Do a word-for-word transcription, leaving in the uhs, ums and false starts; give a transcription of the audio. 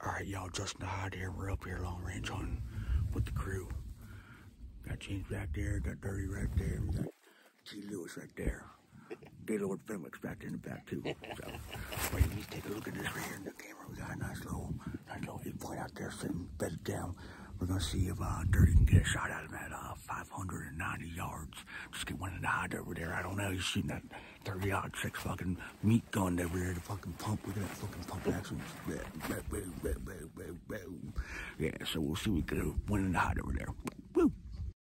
Alright, y'all, Justin Hyde here. We're up here long range hunting with the crew. Got James back there, got Dirty right there, we got T. Lewis right there. Gaylord Felix back there in the back too. So, wait, you take a look at this right here in the camera. We got a nice little, nice little eight point out there sitting bedded down. We're gonna see if uh, Dirty can get a shot out of him at uh, five hundred ninety yards. Just get one in the hide over there. I don't know. He's shooting that thirty aught six fucking meat gun over there. The fucking pump. Look at that fucking pump action. Yeah, so we'll see if we can get one in the hide over there. Woo.